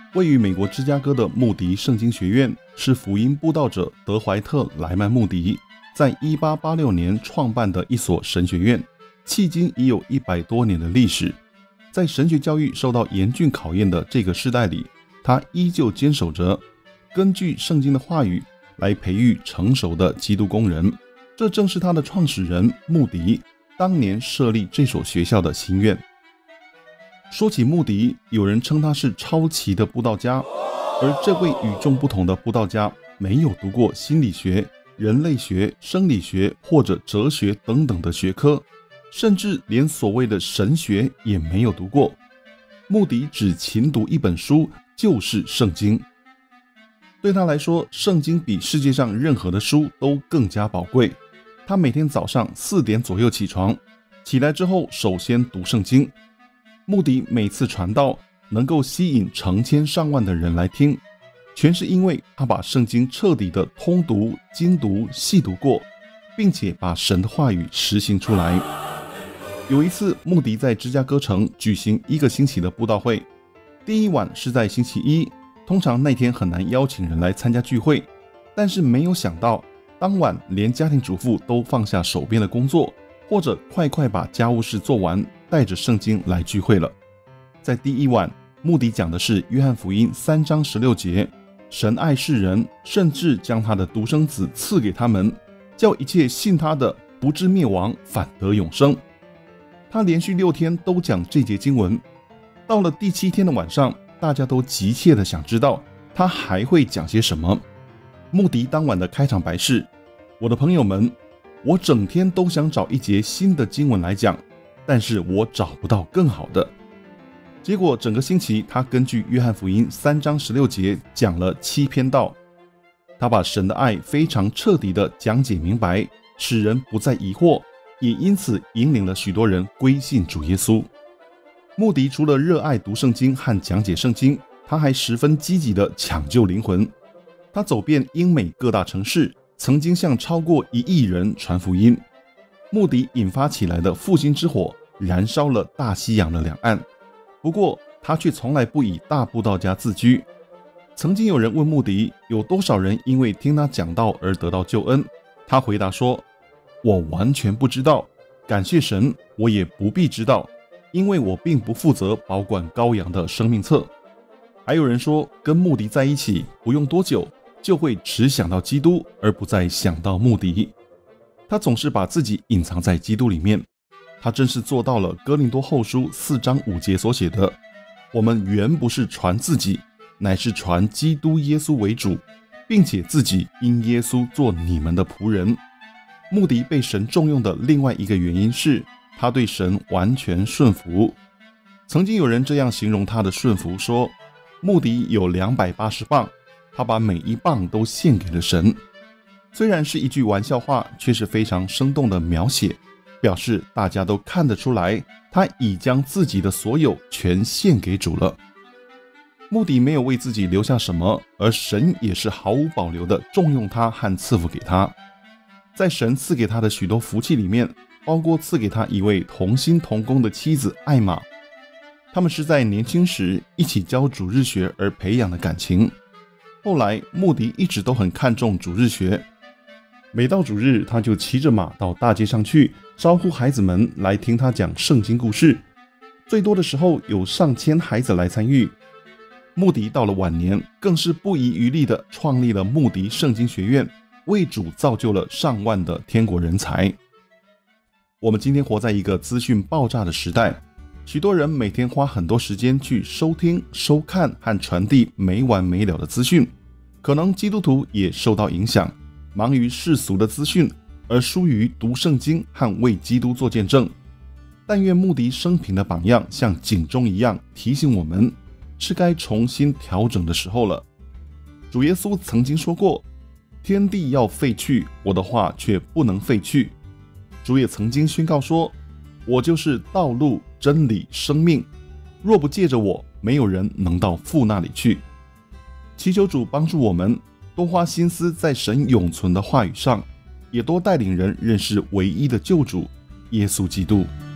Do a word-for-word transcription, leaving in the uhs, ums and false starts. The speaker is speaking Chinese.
位于美国芝加哥的穆迪圣经学院是福音布道者德怀特·莱曼穆迪在一八八六年创办的一所神学院，迄今已有一百多年的历史。在神学教育受到严峻考验的这个世代里，他依旧坚守着根据圣经的话语来培育成熟的基督工人。这正是他的创始人穆迪当年设立这所学校的心愿。说起穆迪，有人称他是超奇的布道家，而这位与众不同的布道家没有读过心理学、人类学、生理学或者哲学等等的学科，甚至连所谓的神学也没有读过。穆迪只勤读一本书，就是圣经。对他来说，圣经比世界上任何的书都更加宝贵。他每天早上四点左右起床，起来之后首先读圣经。穆迪每次传道能够吸引成千上万的人来听，全是因为他把圣经彻底的通读、精读、细读过，并且把神的话语实行出来。有一次，穆迪在芝加哥城举行一个星期的布道会，第一晚是在星期一，通常那天很难邀请人来参加聚会，但是没有想到，当晚连家庭主妇都放下手边的工作，或者快快把家务事做完，带着圣经来聚会了。在第一晚，穆迪讲的是约翰福音三章十六节，神爱世人，甚至将他的独生子赐给他们，叫一切信他的不至灭亡，反得永生。他连续六天都讲这节经文，到了第七天的晚上，大家都急切地想知道他还会讲些什么。穆迪当晚的开场白是：我的朋友们，我整天都想找一节新的经文来讲，但是我找不到更好的。结果整个星期，他根据约翰福音三章十六节讲了七篇道。他把神的爱非常彻底地讲解明白，使人不再疑惑，也因此引领了许多人归信主耶稣。穆迪除了热爱读圣经和讲解圣经，他还十分积极地抢救灵魂。他走遍英美各大城市，曾经向超过一亿人传福音。穆迪引发起来的复兴之火，燃烧了大西洋的两岸。不过，他却从来不以大布道家自居。曾经有人问穆迪，有多少人因为听他讲道而得到救恩？他回答说：我完全不知道，感谢神，我也不必知道，因为我并不负责保管羔羊的生命册。还有人说，跟穆迪在一起不用多久，就会只想到基督，而不再想到穆迪。他总是把自己隐藏在基督里面，他真是做到了哥林多后书四章五节所写的：我们原不是传自己，乃是传基督耶稣为主，并且自己因耶稣做你们的仆人。穆迪被神重用的另外一个原因是，他对神完全顺服。曾经有人这样形容他的顺服说，穆迪有两百八十磅，他把每一磅都献给了神。虽然是一句玩笑话，却是非常生动的描写，表示大家都看得出来，他已将自己的所有全献给主了。穆迪没有为自己留下什么，而神也是毫无保留的重用他和赐福给他。在神赐给他的许多福气里面，包括赐给他一位同心同工的妻子艾玛，他们是在年轻时一起教主日学而培养的感情。后来穆迪一直都很看重主日学，每到主日他就骑着马到大街上去，招呼孩子们来听他讲圣经故事，最多的时候有上千孩子来参与。穆迪到了晚年，更是不遗余力地创立了穆迪圣经学院，为主造就了上万的天国人才。我们今天活在一个资讯爆炸的时代，许多人每天花很多时间去收听、收看和传递没完没了的资讯，可能基督徒也受到影响，忙于世俗的资讯，而疏于读圣经和为基督做见证。但愿穆迪生平的榜样像警钟一样，提醒我们是该重新调整的时候了。主耶稣曾经说过，天地要废去，我的话却不能废去。主也曾经宣告说，我就是道路、真理、生命，若不借着我，没有人能到父那里去。祈求主帮助我们多花心思在神永存的话语上，也多带领人认识唯一的救主耶稣基督。